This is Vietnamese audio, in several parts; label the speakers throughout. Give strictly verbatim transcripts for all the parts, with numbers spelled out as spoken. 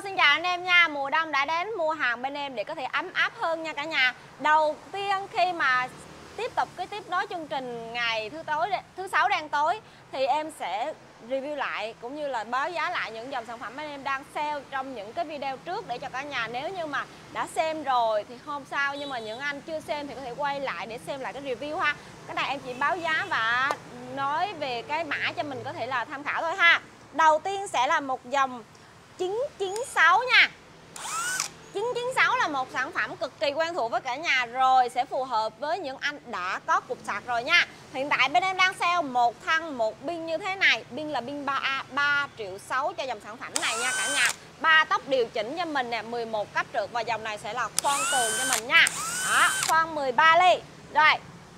Speaker 1: xin chào anh em nha. Mùa đông đã đến, mua hàng bên em để có thể ấm áp hơn nha cả nhà. Đầu tiên khi mà tiếp tục cái tiếp nối chương trình ngày thứ tối thứ sáu đang tối thì em sẽ review lại cũng như là báo giá lại những dòng sản phẩm bên em đang sale trong những cái video trước để cho cả nhà, nếu như mà đã xem rồi thì không sao, nhưng mà những anh chưa xem thì có thể quay lại để xem lại cái review ha. Cái này em chỉ báo giá và nói về cái mã cho mình có thể là tham khảo thôi ha. Đầu tiên sẽ là một dòng chín chín sáu nha. chín chín sáu là một sản phẩm cực kỳ quen thuộc với cả nhà rồi, sẽ phù hợp với những anh đã có cục sạc rồi nha. Hiện tại bên em đang sale một thân một pin như thế này. Pin là pin ba A, ba triệu sáu cho dòng sản phẩm này nha cả nhà. Ba tốc điều chỉnh cho mình nè, mười một cấp trượt, và dòng này sẽ là khoan tường cho mình nha. Đó, khoan mười ba ly. Rồi.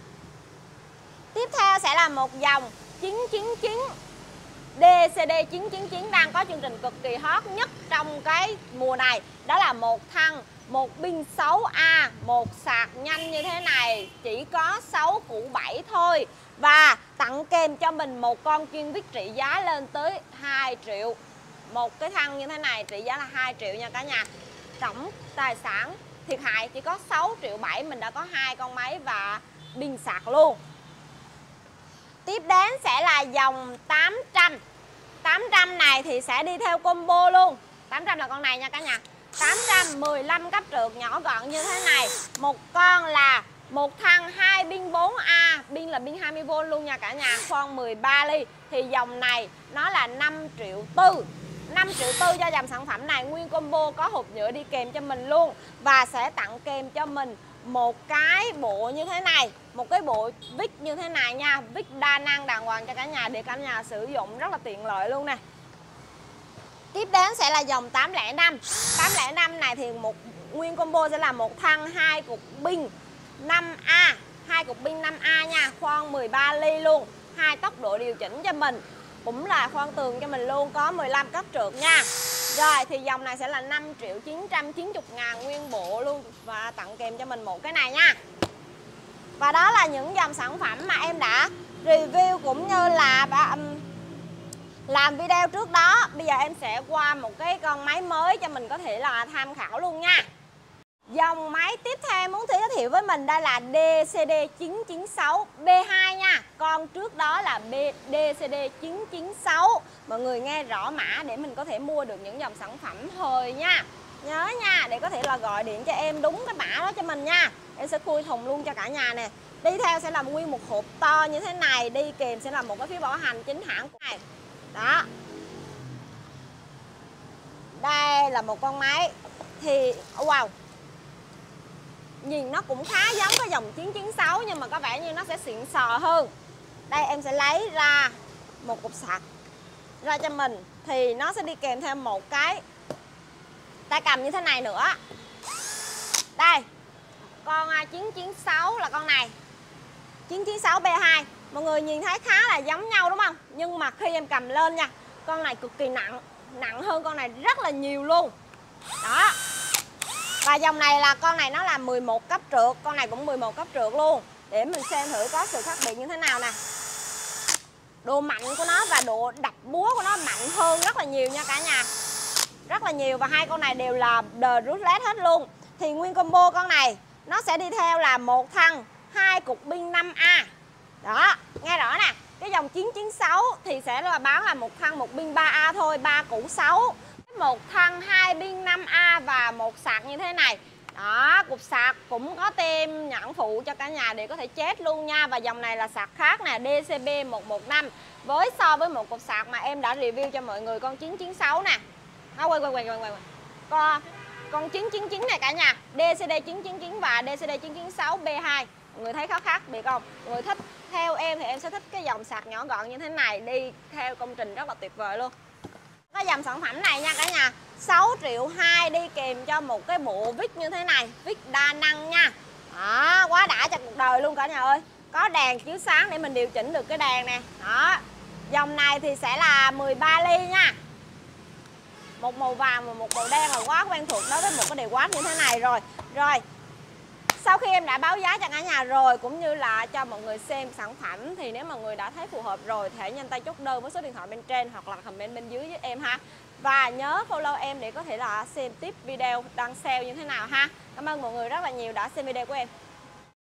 Speaker 1: Tiếp theo sẽ là một dòng chín chín chín đê xê đê chín chín chín đang có chương trình cực kỳ hot nhất trong cái mùa này. Đó là một thân, một pin sáu A, một sạc nhanh như thế này, chỉ có sáu củ bảy thôi. Và tặng kèm cho mình một con chuyên viết trị giá lên tới hai triệu. Một cái thân như thế này trị giá là hai triệu nha cả nhà. Tổng tài sản thiệt hại chỉ có sáu triệu bảy, mình đã có hai con máy và pin sạc luôn. Tiếp đến sẽ là dòng tám trăm. tám trăm này thì sẽ đi theo combo luôn. tám trăm là con này nha cả nhà. tám trăm mười lăm cấp trượt nhỏ gọn như thế này. Một con là một thân hai pin bốn A, pin là pin hai mươi vôn luôn nha cả nhà, khoan mười ba ly. Thì dòng này nó là năm triệu tư. năm triệu tư cho dòng sản phẩm này, nguyên combo có hộp nhựa đi kèm cho mình luôn. Và sẽ tặng kèm cho mình một cái bộ như thế này, một cái bộ vít như thế này nha, vít đa năng đàng hoàng cho cả nhà để cả nhà sử dụng rất là tiện lợi luôn nè. Tiếp đến sẽ là dòng tám không năm. tám không năm này thì một nguyên combo sẽ là một thân hai cục pin năm A, hai cục pin năm A nha, khoan mười ba ly luôn, hai tốc độ điều chỉnh cho mình, cũng là khoan tường cho mình luôn, có mười lăm cấp trượt nha. Rồi thì dòng này sẽ là năm triệu chín trăm chín mươi ngàn nguyên bộ luôn, và tặng kèm cho mình một cái này nha. Và đó là những dòng sản phẩm mà em đã review cũng như là làm video trước đó. Bây giờ em sẽ qua một cái con máy mới cho mình có thể là tham khảo luôn nha. Dòng máy tiếp theo em muốn giới thiệu với mình đây là đê xê đê chín chín sáu B hai nha. Con trước đó là đê xê đê chín chín sáu. Mọi người nghe rõ mã để mình có thể mua được những dòng sản phẩm hồi nha. Nhớ nha, để có thể là gọi điện cho em đúng cái mã đó cho mình nha. Em sẽ khui thùng luôn cho cả nhà nè. Đi theo sẽ là nguyên một hộp to như thế này, đi kèm sẽ là một cái phiếu bảo hành chính hãng của này. Đó. Đây là một con máy thì wow, nhìn nó cũng khá giống cái dòng chín chín sáu nhưng mà có vẻ như nó sẽ xịn sò hơn. Đây em sẽ lấy ra một cục sạc ra cho mình, thì nó sẽ đi kèm theo một cái tay cầm như thế này nữa. Đây, con chín chín sáu là con này, chín chín sáu B hai. Mọi người nhìn thấy khá là giống nhau đúng không? Nhưng mà khi em cầm lên nha, con này cực kỳ nặng, nặng hơn con này rất là nhiều luôn. Đó. Và dòng này là con này nó là mười một cấp trượt, con này cũng mười một cấp trượt luôn. Để mình xem thử có sự khác biệt như thế nào nè. Độ mạnh của nó và độ đập búa của nó mạnh hơn rất là nhiều nha cả nhà. Rất là nhiều, và hai con này đều là The Ruthless hết luôn. Thì nguyên combo con này nó sẽ đi theo là một thân hai cục pin năm A. Đó, nghe rõ nè. Cái dòng chín chín sáu thì sẽ là bán là một thân một pin ba A thôi, ba củ sáu. Một thân hai pin năm A và một sạc như thế này. Đó, cục sạc cũng có tem nhãn phụ cho cả nhà để có thể chết luôn nha. Và dòng này là sạc khác nè, đê xê bê một một năm. Với so với một cục sạc mà em đã review cho mọi người con chín chín sáu nè. À, quay quay quay quay quay. Con con chín chín chín này cả nhà, đê xê đê chín chín chín và đê xê đê chín chín sáu B hai. Mọi người thấy khó khác biệt không? Mọi người thích, theo em thì em sẽ thích cái dòng sạc nhỏ gọn như thế này, đi theo công trình rất là tuyệt vời luôn. Cái dòng sản phẩm này nha cả nhà, sáu triệu hai đi kèm cho một cái bộ vít như thế này, vít đa năng nha. Đó, quá đã cho cuộc đời luôn cả nhà ơi. Có đèn chiếu sáng để mình điều chỉnh được cái đèn nè. Đó. Dòng này thì sẽ là mười ba ly nha. Một màu vàng và một màu đen là quá quen thuộc đối với một cái điều quát như thế này rồi. Rồi. Sau khi em đã báo giá cho cả nhà rồi cũng như là cho mọi người xem sản phẩm, thì nếu mà người đã thấy phù hợp rồi thì hãy nhanh tay chốt đơn với số điện thoại bên trên hoặc là comment bên dưới với em ha. Và nhớ follow em để có thể là xem tiếp video đang sale như thế nào ha. Cảm ơn mọi người rất là nhiều đã xem video của em.